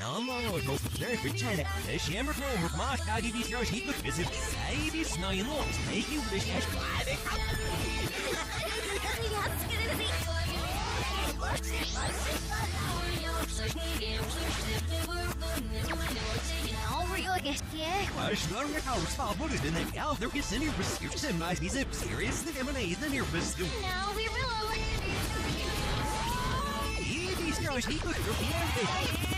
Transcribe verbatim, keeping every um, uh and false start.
allemaal nog vertellen. De jammer voor maar ga die die trouwens niet bevissen. Zij die snijden los. Make you wish as well. Als je er nou respect wordt, dan heb je al er is in je bestuur. En maar is het serieus? De M en A is in je bestuur. No, we will. Hier is trouwens niet goed.